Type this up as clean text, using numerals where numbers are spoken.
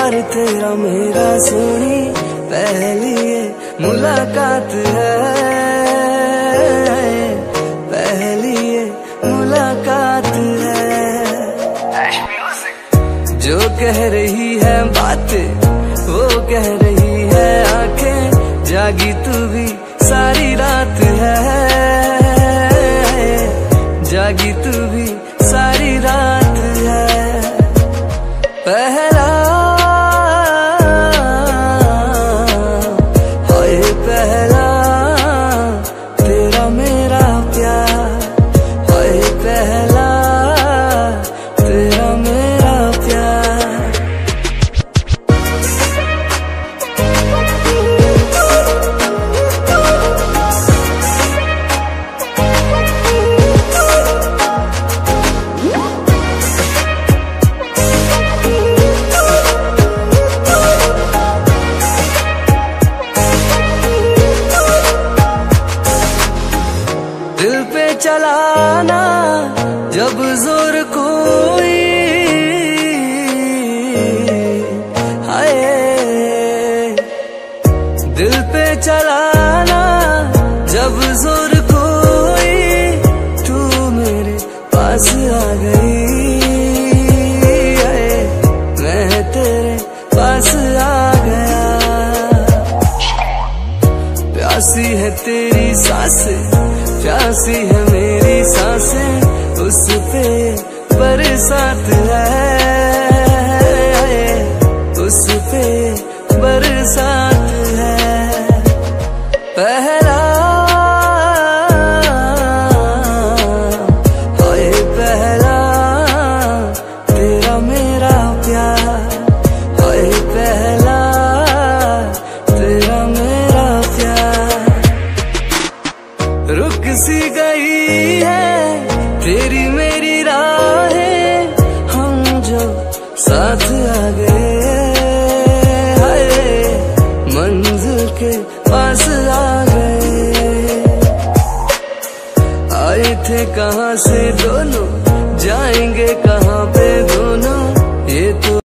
प्यार तेरा मेरा सोनी पहली ये मुलाकात है, पहली ये मुलाकात है। जो कह रही है बातें वो कह रही है आंखें, जागी तू भी सारी रात है, जागी तू भी सारी रात है। पहला हाय पहला तेरा मेरा प्यार, हाय पहला तेरा मेरा प्यार। दिल पे चलाना जब जोर कोई, हाय दिल पे चलाना जब जोर कोई, तू मेरे पास आ गई, मैं तेरे पास आ गया। प्यासी है तेरी सांसें, प्यासी है मेरी सांसें, उस पे बरसात है, उस पे बरसात है। पहला हाय पहला तेरा मेरा प्यार, हाय पहला तेरा मेरा प्यार। रुक सी गई है तेरी मेरी राहें, हम जो साथ आ गए, हाय मंजिल के पास आ गए। आए थे कहाँ से दोनों, जाएंगे कहाँ पे दोनों, ये तो